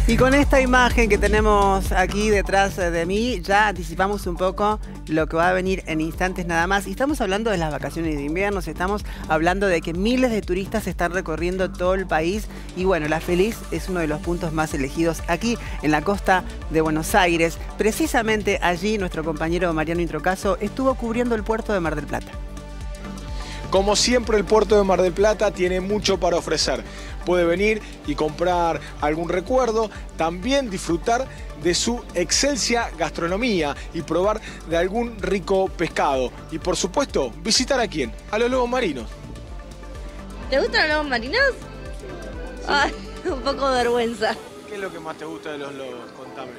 Y con esta imagen que tenemos aquí detrás de mí, ya anticipamos un poco lo que va a venir en instantes nada más. Y estamos hablando de las vacaciones de invierno, estamos hablando de que miles de turistas están recorriendo todo el país. Y bueno, La Feliz es uno de los puntos más elegidos aquí en la costa de Buenos Aires. Precisamente allí nuestro compañero Mariano Introcaso estuvo cubriendo el puerto de Mar del Plata. Como siempre, el puerto de Mar del Plata tiene mucho para ofrecer. Puede venir y comprar algún recuerdo, también disfrutar de su excelsa gastronomía y probar de algún rico pescado. Y por supuesto, visitar ¿a quién? A los lobos marinos. ¿Te gustan los lobos marinos? Sí. Ay, un poco de vergüenza. ¿Qué es lo que más te gusta de los lobos? Contame.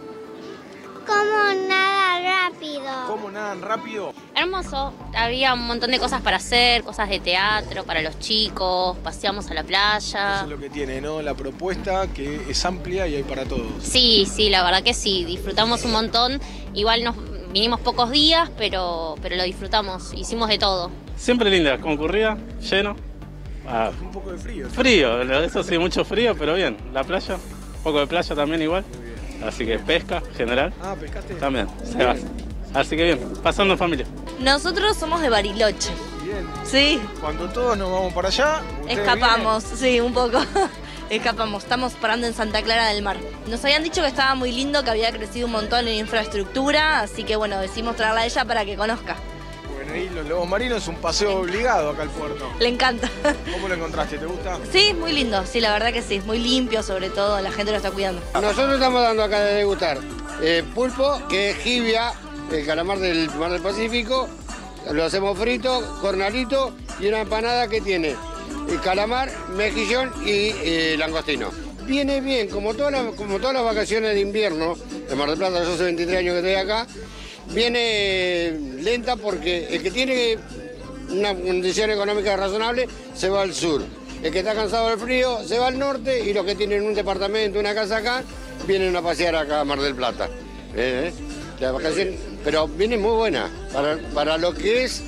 ¿Cómo nada rápido? ¿Cómo nadan rápido? Hermoso, había un montón de cosas para hacer, cosas de teatro para los chicos, paseamos a la playa. Eso es lo que tiene, ¿no? La propuesta que es amplia y hay para todos. Sí, la verdad que sí, disfrutamos un montón. Igual nos vinimos pocos días, pero lo disfrutamos, hicimos de todo. Siempre linda, concurrida, lleno. Un poco de frío. Frío, eso sí, mucho frío, pero bien. La playa, un poco de playa también igual. Así que pesca, general. Ah, ¿pescaste? También, se va. Así que bien, pasando en familia. Nosotros somos de Bariloche. Bien. Sí. Cuando todos nos vamos para allá, Escapamos, sí, un poco. Escapamos, estamos parando en Santa Clara del Mar. Nos habían dicho que estaba muy lindo, que había crecido un montón en infraestructura, así que bueno, decidimos traerla a ella para que conozca. Bueno, y los lobos marinos es un paseo obligado acá al puerto. Le encanta. ¿Cómo lo encontraste? ¿Te gusta? Sí, muy lindo, sí, la verdad que sí, muy limpio sobre todo, la gente lo está cuidando. Nosotros estamos dando acá de degustar pulpo, que es jibia, el calamar del Mar del Pacífico, lo hacemos frito, cornalito y una empanada que tiene calamar, mejillón y langostino. Viene bien, como todas las vacaciones de invierno de Mar del Plata, yo hace 23 años que estoy acá, viene lenta porque el que tiene una condición económica razonable se va al sur. El que está cansado del frío se va al norte y los que tienen un departamento, una casa acá, vienen a pasear acá a Mar del Plata. La vacación, pero viene muy buena para lo que es.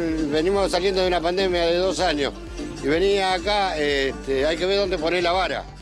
Venimos saliendo de una pandemia de 2 años y venía acá, hay que ver dónde poner la vara.